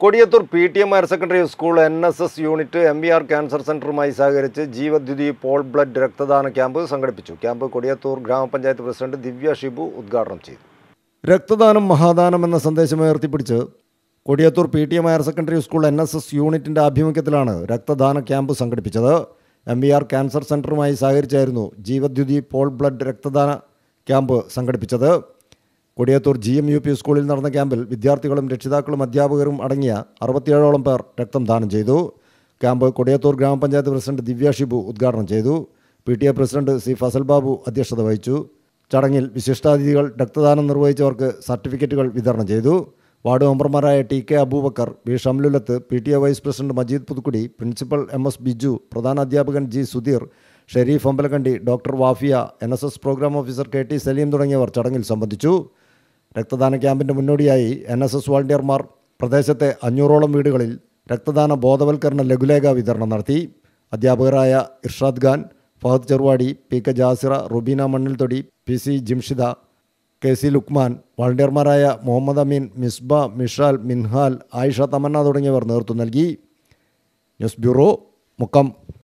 Kodiyathur PTM higher secondary school NSS unit MVR cancer സെൻ്ററുമായി സഹകരിച്ച് Jeevadyuthi pol blood രക്തദാന camp സംഘടിപ്പിച്ചു. ക്യാമ്പ് കൊടിയത്തൂർ ഗ്രാമപഞ്ചായത്ത് പ്രസിഡന്റ് ദിവ്യ ഷിബു ഉദ്ഘാടനം ചെയ്തു. രക്തദാനം മഹാദാനം എന്ന സന്ദേശം ഉയർത്തിപ്പിടിച്ച് Kodiyathur PTM higher secondary school NSS യൂണിറ്റിൻ്റെ ആഭിമുഖ്യത്തിലാണ് രക്തദാന ക്യാമ്പ് സംഘടിപ്പിച്ചത്. MVR ക്യാൻസർ സെൻ്ററുമായി സഹകരിച്ചായിരുന്നു ജീവദ്യുതി പോൾ ബ്ലഡ് രക്തദാന ക്യാമ്പ് സംഘടിപ്പിച്ചത്. കൊടിയത്തൂർ GMUP സ്കൂളിൽ നടന്ന ക്യാമ്പിൽ വിദ്യാർത്ഥികളും രക്ഷിതാക്കളും അധ്യാപകരും അടങ്ങിയ 67ഓളം പേർ രക്തം ദാനം ചെയ്തു. ക്യാമ്പ് കൊടിയത്തൂർ ഗ്രാമപഞ്ചായത്ത് പ്രസിഡന്റ് ദിവ്യ ഷിബു ഉദ്ഘാടനം ചെയ്തു. PTA president C. Fazal Babu അധ്യക്ഷത വഹിച്ചു. ചടങ്ങിൽ വിശിഷ്ടാതിഥികൾ രക്തദാനം നിർവഹിച്ചവർക്ക് സർട്ടിഫിക്കറ്റുകൾ വിതരണം ചെയ്തു. വാർഡ് മെമ്പർമാരായ TK Abubakar, B. Shamlulath, PTA vice president Majeed Puthukkudi, principal MS Biju, പ്രധാന അധ്യാപകൻ G. Sudheer, Shareef Ambalakandi, doctor Wafiya, NSS programme officer KT Saleem തുടങ്ങിയവർ ചടങ്ങിൽ സംബന്ധിച്ചു. രക്തദാന ക്യാമ്പിൻ്റെ മുന്നോടിയായി NSS വോളണ്ടിയർമാർ പ്രദേശത്തെ 500ഓളം വീടുകളിൽ രക്തദാന ബോധവൽക്കരണ ലഘുലേഖ വിതരണം നടത്തി. അധ്യാപകരായ Irshad Khan, Fahad Cheruvadi, PK ജാസിറ, Rubina Mannilthodi, PC ജിംഷിദ, KC Luqman, വോളണ്ടിയർമാരായ Muhammad അമീൻ, മിസ്ബ, മിഷാൽ, മിൻഹാൽ, ആയിഷ തമന്ന തുടങ്ങിയവർ നേതൃത്വം നൽകി. News bureau, Mukkam.